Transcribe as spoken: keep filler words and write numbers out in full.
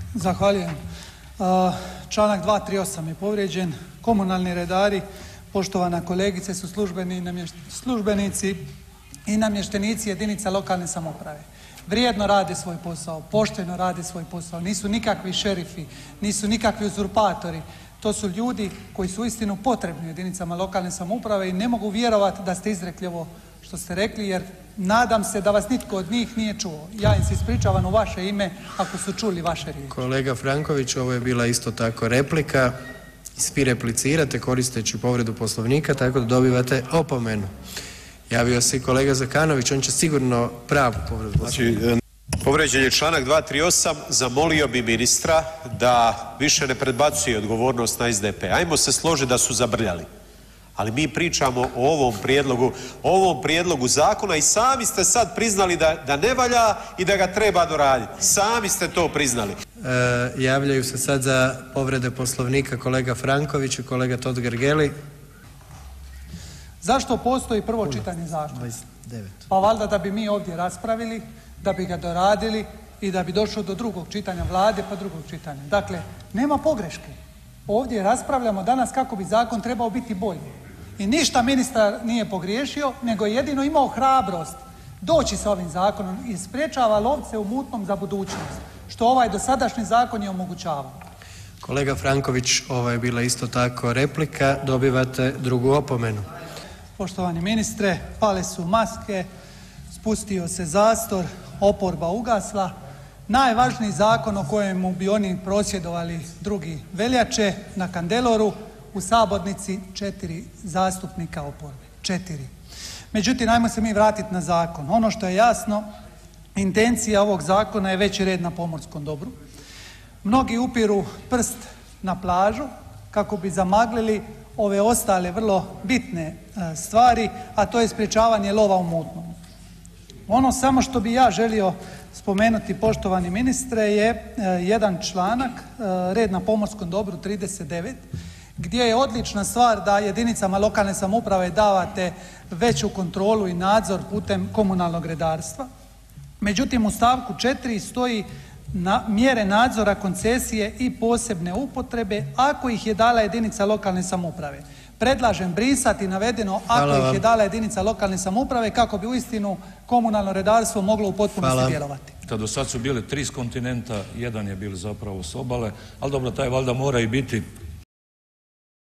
Zahvaljujem. Članak dva tri osam je povrijeđen. Komunalni redari, poštovana kolegice, su službenici i namještenici jedinica lokalne samouprave. Vrijedno rade svoj posao, pošteno rade svoj posao, nisu nikakvi šerifi, nisu nikakvi uzurpatori. To su ljudi koji su uistinu potrebni jedinicama lokalne samouprave i ne mogu vjerovati da ste izrekli ovo što ste rekli, jer nadam se da vas nitko od njih nije čuo. Ja im se ispričavam u vaše ime ako su čuli vaše riječi. Kolega Franković, ovo je bila isto tako replika. Svi replicirate koristeći povredu Poslovnika, tako da dobivate opomenu. Javio se i kolega Zekanović, on će sigurno pravu povredu Poslovnika. Znači, povrijeđen je članak dva tri osam, zamolio bi ministra da više ne predbacuje odgovornost na S D P. Ajmo se složiti da su zabrljali. Ali mi pričamo o ovom prijedlogu, o ovom prijedlogu zakona i sami ste sad priznali da, da ne valja i da ga treba doraditi. Sami ste to priznali. E, javljaju se sad za povrede Poslovnika kolega Franković i kolega Totgergeli. Zašto postoji prvo čitanje zakona? Pa valjda da bi mi ovdje raspravili, da bi ga doradili i da bi došlo do drugog čitanja Vlade pa drugog čitanja. Dakle, nema pogreške. Ovdje raspravljamo danas kako bi zakon trebao biti bolji. I ništa ministar nije pogriješio, nego je jedino imao hrabrost doći sa ovim zakonom i sprječava lovce u mutnom za budućnost, što ovaj dosadašnji zakon je omogućavao. Kolega Franković, ovo je bila isto tako replika, dobivate drugu opomenu. Poštovani ministre, pale su maske, spustio se zastor, oporba ugasla. Najvažniji zakon o kojemu bi oni prosvjedovali drugi veljače na Kandeloru, u sabornici četiri zastupnika oporbe. Četiri. Međutim, ajmo se mi vratiti na zakon. Ono što je jasno, intencija ovog zakona je veći red na pomorskom dobru. Mnogi upiru prst na plažu kako bi zamaglili ove ostale vrlo bitne stvari, a to je sprječavanje lova u mutnom. Ono samo što bi ja želio spomenuti, poštovani ministre, je jedan članak, red na pomorskom dobru trideset devet, gdje je odlična stvar da jedinicama lokalne samouprave davate veću kontrolu i nadzor putem komunalnog redarstva. Međutim, u stavku četiri stoji na mjere nadzora koncesije i posebne upotrebe ako ih je dala jedinica lokalne samouprave. Predlažem brisati navedeno ako ih je dala jedinica lokalne samouprave kako bi uistinu komunalno redarstvo moglo u potpunosti djelovati. Do sad su bile tri s kontinenta, jedan je bil zapravo s obale, ali dobro, taj valjda mora i biti